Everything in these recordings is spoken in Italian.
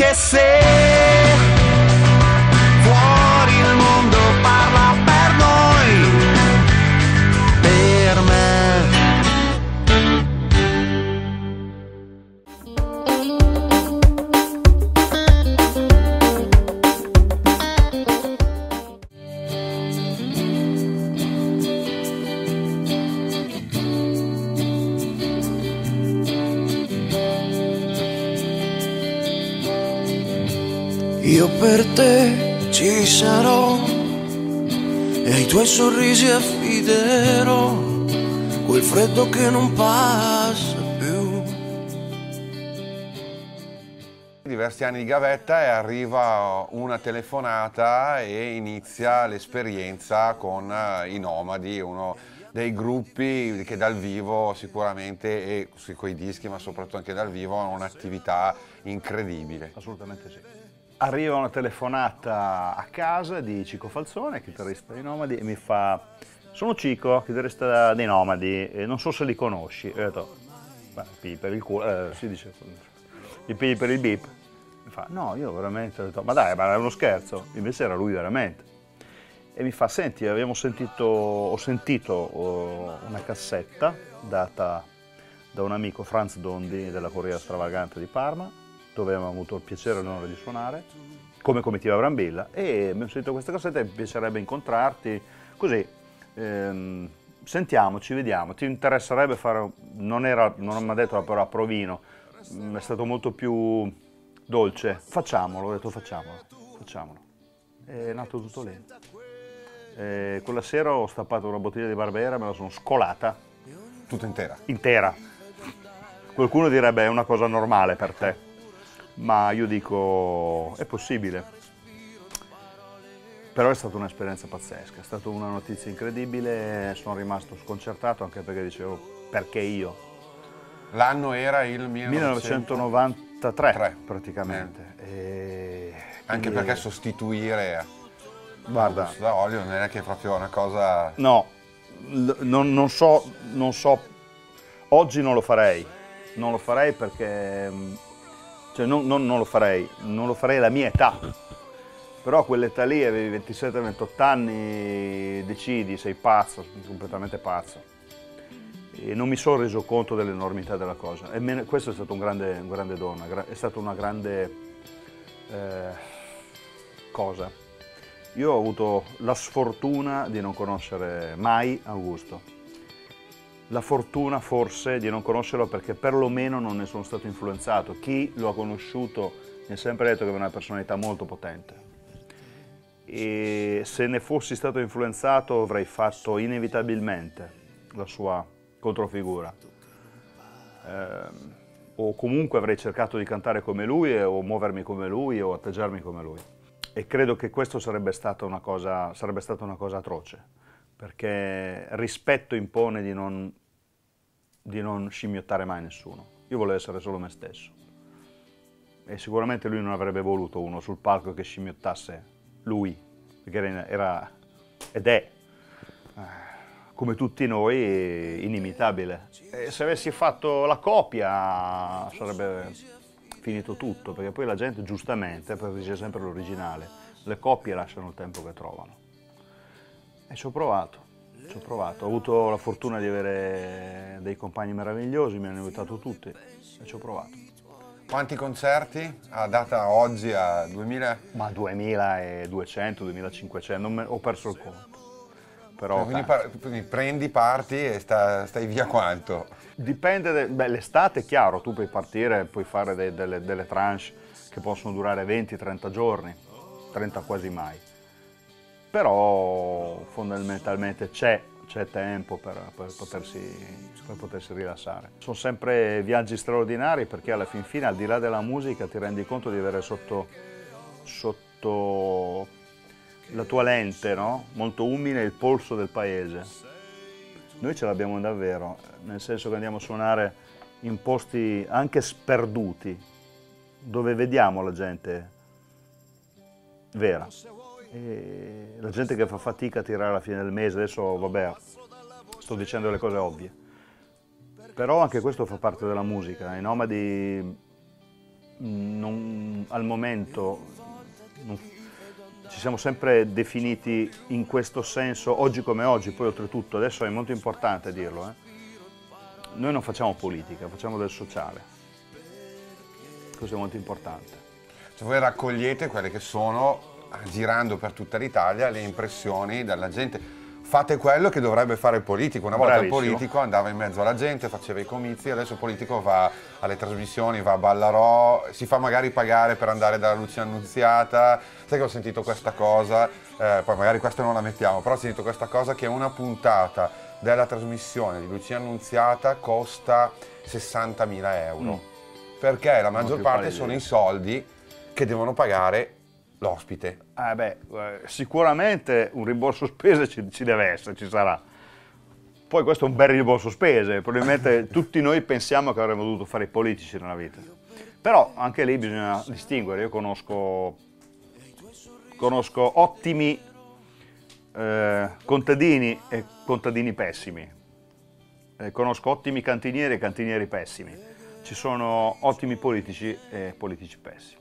anche se fuori il mondo parla per noi, per me. Io per te ci sarò e ai tuoi sorrisi affiderò quel freddo che non passa più. Diversi anni di gavetta e arriva una telefonata e inizia l'esperienza con i Nomadi, uno dei gruppi che dal vivo sicuramente, e coi dischi ma soprattutto anche dal vivo, hanno un'attività incredibile. Assolutamente sì. Arriva una telefonata a casa di Cico Falzone, chitarrista dei Nomadi, e mi fa: sono Cico, chitarrista dei Nomadi, e non so se li conosci. E ho detto: pigli per il culo, si dice, i pigli per il bip. Mi fa: no, io veramente. Ho detto: ma dai, ma è uno scherzo. Invece era lui veramente. E mi fa: senti, ho sentito una cassetta data da un amico, Franz Dondi, della Corriera Stravagante di Parma, dove avevamo avuto il piacere e l'onore di suonare come comitiva Brambilla, e abbiamo sentito questa cassetta e mi piacerebbe incontrarti, così sentiamoci, vediamo, ti interesserebbe fare, non mi ha detto la parola provino, è stato molto più dolce, facciamolo, ho detto facciamolo, è nato tutto lì. E quella sera ho stappato una bottiglia di Barbera, me la sono scolata. Tutta intera? Intera. Qualcuno direbbe: è una cosa normale per te. Ma io dico, è possibile. Però è stata un'esperienza pazzesca, è stata una notizia incredibile, sono rimasto sconcertato anche perché dicevo: perché io? L'anno era il 1993 praticamente. Anche perché sostituire guarda, da olio non è che è proprio una cosa... No, non so, oggi non lo farei perché... Cioè non lo farei alla mia età, però a quell'età lì avevi 27-28 anni, decidi, sei pazzo, completamente pazzo. E non mi sono reso conto dell'enormità della cosa. E questo è stato un grande dono, è stata una grande cosa. Io ho avuto la sfortuna di non conoscere mai Augusto. La fortuna forse di non conoscerlo perché perlomeno non ne sono stato influenzato. Chi lo ha conosciuto mi ha sempre detto che aveva una personalità molto potente. E se ne fossi stato influenzato avrei fatto inevitabilmente la sua controfigura. O comunque avrei cercato di cantare come lui o muovermi come lui o atteggiarmi come lui. E credo che questo sarebbe stata una cosa atroce, perché rispetto impone di non scimmiottare mai nessuno. Io volevo essere solo me stesso. E sicuramente lui non avrebbe voluto uno sul palco che scimmiottasse lui, perché era ed è, come tutti noi, inimitabile. E se avessi fatto la copia sarebbe finito tutto, perché poi la gente giustamente preferisce sempre l'originale. Le copie lasciano il tempo che trovano. E ci ho provato. Ho avuto la fortuna di avere dei compagni meravigliosi, mi hanno aiutato tutti e ci ho provato. Quanti concerti a data oggi, a 2000? Ma 2200, 2500, ho perso il conto. Però quindi prendi, parti e stai via quanto? Dipende, l'estate è chiaro, tu puoi partire, puoi fare delle tranche che possono durare 20-30 giorni, 30 quasi mai. Però fondamentalmente c'è tempo per potersi rilassare. Sono sempre viaggi straordinari perché alla fin fine, al di là della musica, ti rendi conto di avere sotto la tua lente, no? Molto umile, il polso del paese. Noi ce l'abbiamo davvero, nel senso che andiamo a suonare in posti anche sperduti, dove vediamo la gente vera. E la gente che fa fatica a tirare alla fine del mese, adesso vabbè, sto dicendo le cose ovvie, però anche questo fa parte della musica. I Nomadi al momento ci siamo sempre definiti in questo senso, oggi come oggi, poi oltretutto, adesso è molto importante dirlo, noi non facciamo politica, facciamo del sociale. Questo è molto importante. Cioè voi raccogliete quelle che sono, girando per tutta l'Italia, le impressioni della gente. Fate quello che dovrebbe fare il politico. Una volta Bravissimo. il politico andava in mezzo alla gente, faceva i comizi, adesso il politico va alle trasmissioni, va a Ballarò, si fa magari pagare per andare dalla Lucia Annunziata. Sai che ho sentito questa cosa, poi magari questa non la mettiamo, però ho sentito questa cosa che una puntata della trasmissione di Lucia Annunziata costa 60.000 euro. Perché la maggior parte sono i soldi che devono pagare l'ospite. Sicuramente un rimborso spese ci deve essere, ci sarà. Poi questo è un bel rimborso spese, probabilmente tutti noi pensiamo che avremmo dovuto fare i politici nella vita. Però anche lì bisogna distinguere, io conosco ottimi contadini e contadini pessimi, conosco ottimi cantinieri e cantinieri pessimi, ci sono ottimi politici e politici pessimi.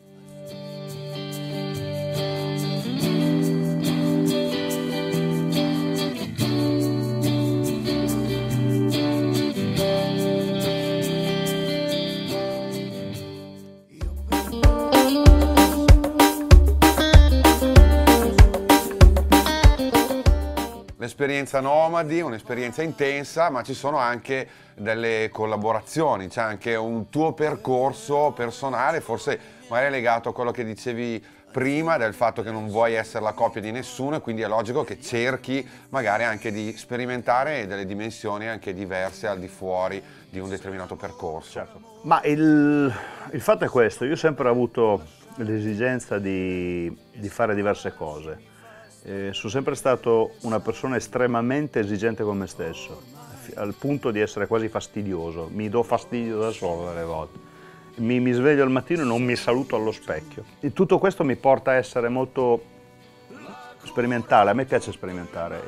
L'esperienza Nomadi, un'esperienza intensa, ma ci sono anche delle collaborazioni, c'è anche un tuo percorso personale, forse magari legato a quello che dicevi prima, del fatto che non vuoi essere la copia di nessuno e quindi è logico che cerchi magari anche di sperimentare delle dimensioni anche diverse al di fuori di un determinato percorso. Certo. Ma il fatto è questo, io ho sempre avuto l'esigenza di fare diverse cose. Sono sempre stato una persona estremamente esigente con me stesso, al punto di essere quasi fastidioso, mi do fastidio da solo delle volte. Mi sveglio al mattino e non mi saluto allo specchio. E tutto questo mi porta a essere molto sperimentale, a me piace sperimentare.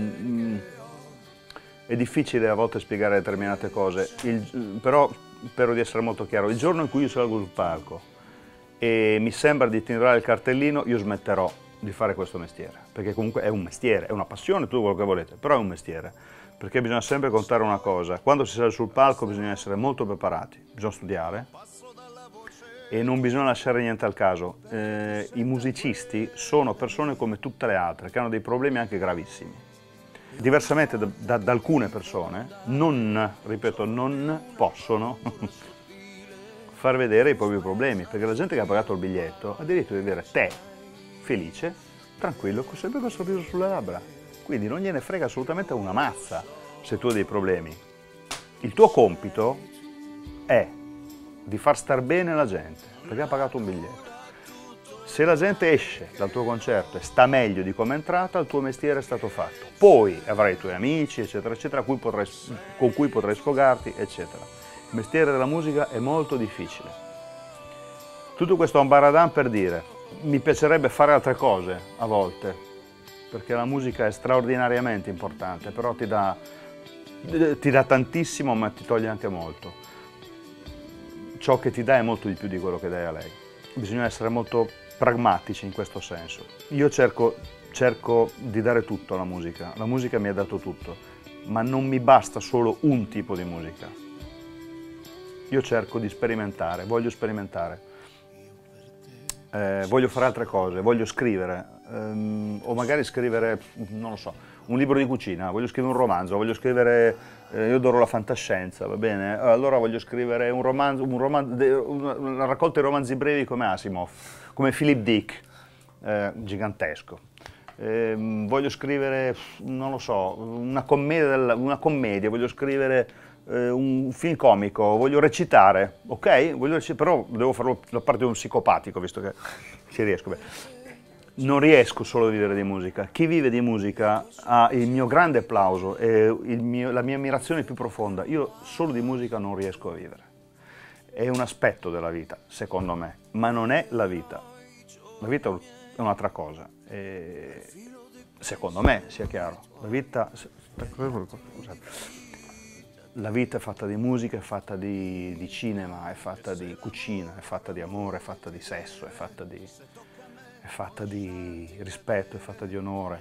È difficile a volte spiegare determinate cose, però spero di essere molto chiaro. Il giorno in cui io salgo sul palco e mi sembra di tirare il cartellino, io smetterò di fare questo mestiere, perché comunque è un mestiere, è una passione, tutto quello che volete, però è un mestiere, perché bisogna sempre contare una cosa: quando si sale sul palco bisogna essere molto preparati, bisogna studiare e non bisogna lasciare niente al caso. I musicisti sono persone come tutte le altre, che hanno dei problemi anche gravissimi. Diversamente da alcune persone, ripeto, non possono far vedere i propri problemi, perché la gente che ha pagato il biglietto ha diritto di vedere te felice, tranquillo, sempre con il sorriso sulle labbra. Quindi non gliene frega assolutamente una mazza se tu hai dei problemi. Il tuo compito è di far star bene la gente, perché ha pagato un biglietto. Se la gente esce dal tuo concerto e sta meglio di come è entrata, il tuo mestiere è stato fatto. Poi avrai i tuoi amici, eccetera, eccetera, con cui potrai sfogarti, eccetera. Il mestiere della musica è molto difficile. Tutto questo è un baradan per dire: mi piacerebbe fare altre cose a volte, perché la musica è straordinariamente importante, però ti dà tantissimo, ma ti toglie anche molto. Ciò che ti dà è molto di più di quello che dai a lei. Bisogna essere molto pragmatici in questo senso. Io cerco di dare tutto alla musica mi ha dato tutto, ma non mi basta solo un tipo di musica. Io cerco di sperimentare, voglio sperimentare. Voglio fare altre cose, voglio scrivere, o magari scrivere, non lo so, un libro di cucina, voglio scrivere un romanzo, voglio scrivere, io adoro la fantascienza, va bene? Allora voglio scrivere una raccolta di romanzi brevi come Asimov, come Philip Dick, gigantesco. Voglio scrivere, non lo so, una commedia, voglio scrivere un film comico, voglio recitare, ok? Però devo farlo da parte di un psicopatico, visto che ci riesco. Beh, non riesco solo a vivere di musica. Chi vive di musica ha il mio grande applauso e la mia ammirazione più profonda. Io solo di musica non riesco a vivere. È un aspetto della vita, secondo me, ma non è la vita. La vita è un'altra cosa. Secondo me, sia chiaro. La vita... la vita è fatta di musica, è fatta di cinema, è fatta di cucina, è fatta di amore, è fatta di sesso, è fatta di rispetto, è fatta di onore,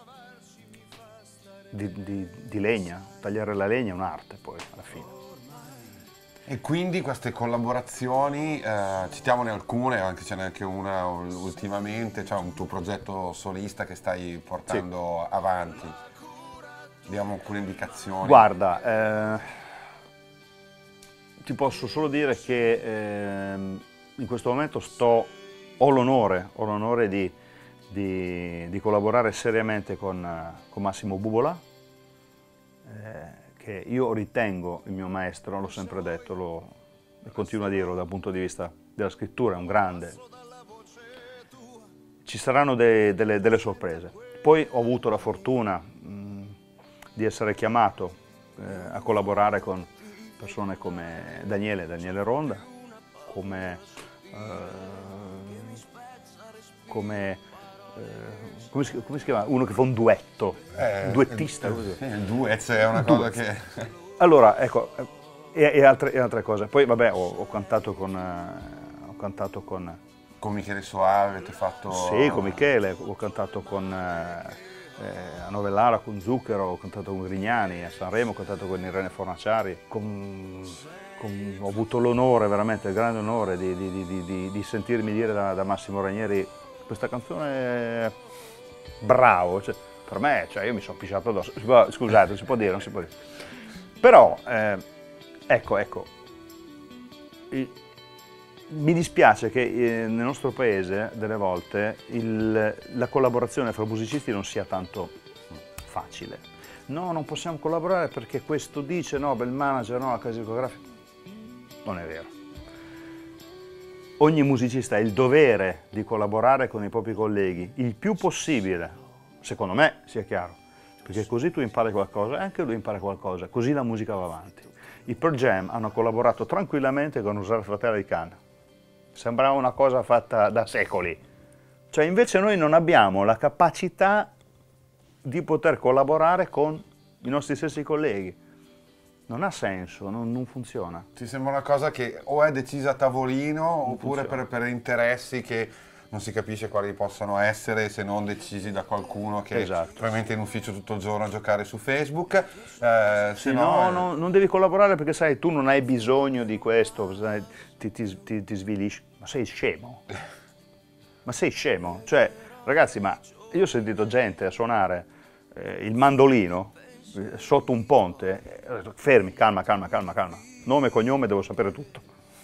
di legna. Tagliare la legna è un'arte poi, alla fine. E quindi queste collaborazioni, citiamone alcune, anche ce n'è anche una ultimamente, cioè un tuo progetto solista che stai portando avanti. Diamo alcune indicazioni. Guarda, ti posso solo dire che in questo momento ho l'onore di collaborare seriamente con Massimo Bubola, che io ritengo il mio maestro, l'ho sempre detto e continuo a dirlo dal punto di vista della scrittura, è un grande. Ci saranno delle sorprese. Poi ho avuto la fortuna di essere chiamato a collaborare con persone come Daniele Ronda, come si chiama? Uno che fa un duetto, un duettista. Il duet è una cosa che... Allora, ecco, e altre cose. Poi vabbè, ho cantato con... Con Michele Soave avete fatto... Sì, con Michele, ho cantato con... a Novellara con Zucchero, ho cantato con Grignani, a Sanremo ho cantato con Irene Fornaciari, ho avuto l'onore, veramente il grande onore di sentirmi dire da Massimo Ranieri: questa canzone è bravo, cioè, per me, cioè, io mi sono pisciato addosso, scusate, non si può dire, però, ecco, mi dispiace che nel nostro paese delle volte la collaborazione fra musicisti non sia tanto facile. No, non possiamo collaborare perché questo dice, no, bel manager, no, la casa discografica. Non è vero. Ogni musicista ha il dovere di collaborare con i propri colleghi il più possibile, secondo me, sia chiaro, perché così tu impari qualcosa e anche lui impara qualcosa, così la musica va avanti. I Pearl Jam hanno collaborato tranquillamente con Usare Fratelli di Canna. Sembrava una cosa fatta da secoli. Cioè, invece noi non abbiamo la capacità di poter collaborare con i nostri stessi colleghi. Non ha senso, non funziona. Ti sembra una cosa che o è decisa a tavolino oppure per interessi che non si capisce quali possano essere, se non decisi da qualcuno che probabilmente è in ufficio tutto il giorno a giocare su Facebook. Sì, no, non devi collaborare perché sai, tu non hai bisogno di questo, sai, ti svilisci. Ma sei scemo? Ma sei scemo? Cioè, ragazzi, ma io ho sentito gente a suonare il mandolino sotto un ponte, fermi, calma, nome e cognome, devo sapere tutto.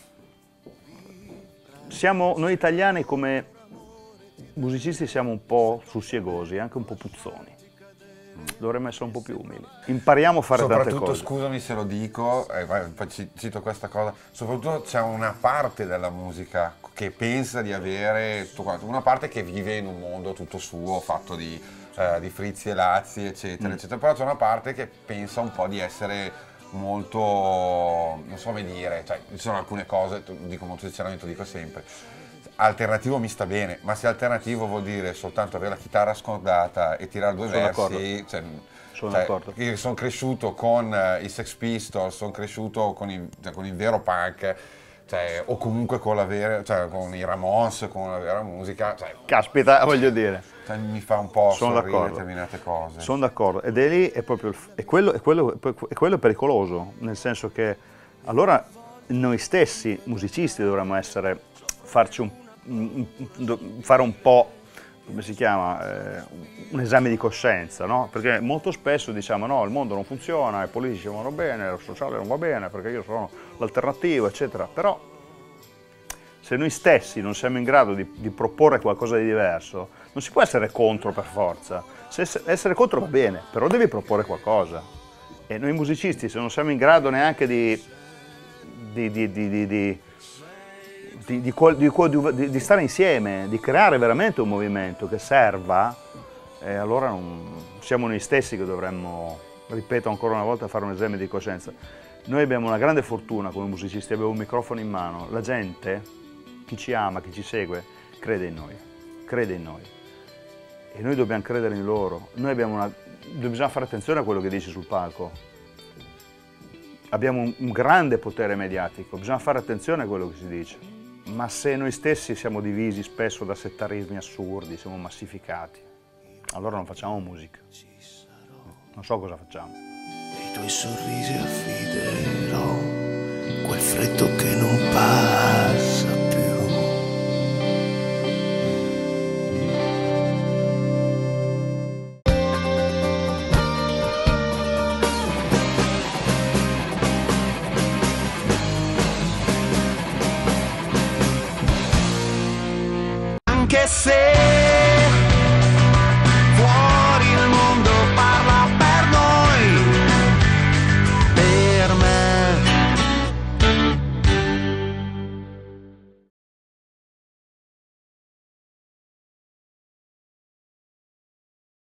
Noi italiani come musicisti siamo un po' sussiegosi, anche un po' puzzoni. Dovremmo essere un po' più umili. Impariamo a fare tante cose. Soprattutto, scusami se lo dico, poi cito questa cosa, soprattutto c'è una parte della musica che pensa di avere tutto quanto, una parte che vive in un mondo tutto suo, fatto di frizzi e lazzi, eccetera, eccetera, però c'è una parte che pensa un po' di essere molto, non so come dire, cioè ci sono alcune cose, dico molto sinceramente, lo dico sempre, alternativo mi sta bene, ma se alternativo vuol dire soltanto avere la chitarra scordata e tirare due versi, sono d'accordo. Io sono cresciuto con i Sex Pistols, sono cresciuto con il vero punk, o comunque con i Ramones, con la vera musica. Caspita, voglio dire. Mi fa un po' sorridere determinate cose. Sono d'accordo, ed è lì, è proprio quello è pericoloso, nel senso che allora noi stessi musicisti dovremmo fare un po', come si chiama, un esame di coscienza, no? Perché molto spesso diciamo no, il mondo non funziona, i politici vanno bene, il sociale non va bene perché io sono l'alternativa, eccetera. Però se noi stessi non siamo in grado di proporre qualcosa di diverso, non si può essere contro per forza. Essere contro va bene, però devi proporre qualcosa. E noi musicisti, se non siamo in grado neanche di stare insieme, di creare veramente un movimento che serva, allora siamo noi stessi che dovremmo, ripeto ancora una volta, fare un esame di coscienza. Noi abbiamo una grande fortuna come musicisti, abbiamo un microfono in mano, la gente, chi ci ama, chi ci segue, crede in noi. E noi dobbiamo credere in loro. Bisogna fare attenzione a quello che dici sul palco. abbiamo un grande potere mediatico, bisogna fare attenzione a quello che si dice, ma se noi stessi siamo divisi spesso da settarismi assurdi, siamo massificati, allora non facciamo musica, non so cosa facciamo. I tuoi sorrisi affiderò quel freddo che non passa più. Anche se